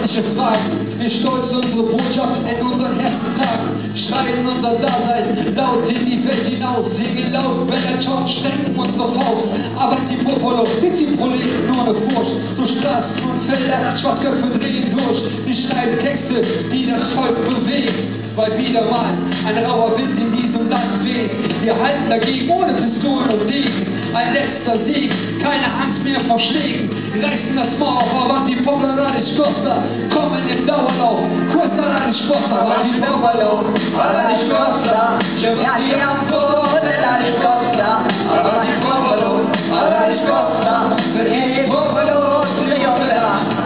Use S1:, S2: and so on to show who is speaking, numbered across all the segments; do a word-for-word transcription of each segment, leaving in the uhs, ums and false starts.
S1: freundliche Fragen. Wir stolz unsere Botschaft in unseren Herzen tragen. Schreien unser Dasein laut in die Welt hinaus. Segeln laut, wenn der Tauch strecken unsere Faust. Aber die Popolo, die Proleten ohne Furcht. Durch Straßen und Felder, Schwarzköpfe drehen durch. Wir schreiben Texte, die das Volk bewegen. Weil wieder mal ein rauer Wind in diesem Land weht. Wir halten dagegen ohne Pistolen und Degen. Ein letzter Sieg, keine Angst mehr vor Schlägen. Reißen das Maul auf, aber die Popolare Scossa kommen im Dauerlauf. Kurz an eine Scossa, aber die Popolare alla Scossa. Chiamati a fuori la riscossa, aber die Popolare alla Scossa. Perché i Popolo li opera.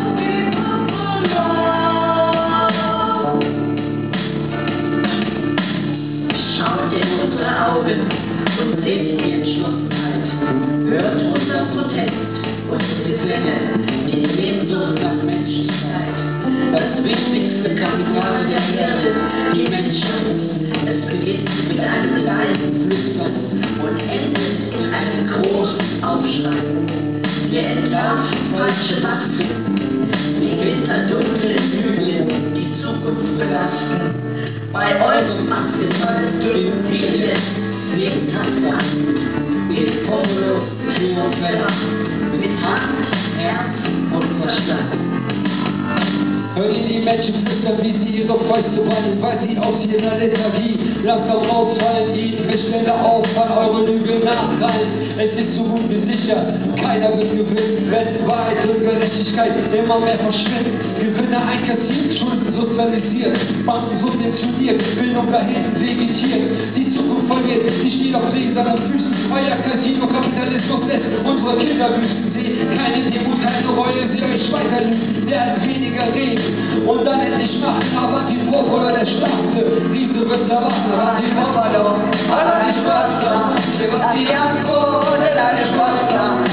S1: Augen und seht die Entschlossenheit, hört unser Protest und die Klänge, die Sehnsucht nach Menschlichkeit. Das wichtigste Kapital der Erde, die Menschheit. Es beginnt mit einem leisen Flüstern und endet in einem großen Aufschrei. Wir entlarven falsche Machtfinden, die hinter dunklen Lügen die Zukunft belasten. Bei eurem Machtgefall dürfen wir jetzt jeden Tag an. Il Popolo triumpherà mit Hand, Herz und Verstand. Hört ihr die Menschen flüstern, wie sie ihre Fäuste ballen, weil sie aus ihrer Lethargie langsam rausfallen, ihnen Bestände auf, an eure Lüge nachrallen. Es ist so gut wie sicher, keiner wird gewinnen, wenn Wahrheit und Gerechtigkeit immer mehr verschwinden. Gewinner einkassiert, Schulden sozialisiert, Banken subventioniert, Bildung dahin vegetiert. Die Zukunft verliert, die steht auf gläsernen Füßen. Euer Casino-Kapitalismus lässt unsere Kinder büßen. Seht keine Demut, keine Reue, sie euch weiter lügen, werden weniger reden und dann endlich machen, aber die Popolo der Stärkste. Diese wird erwarten, aber die Popolo, alla Scossa, chiamati a fuori la risposta.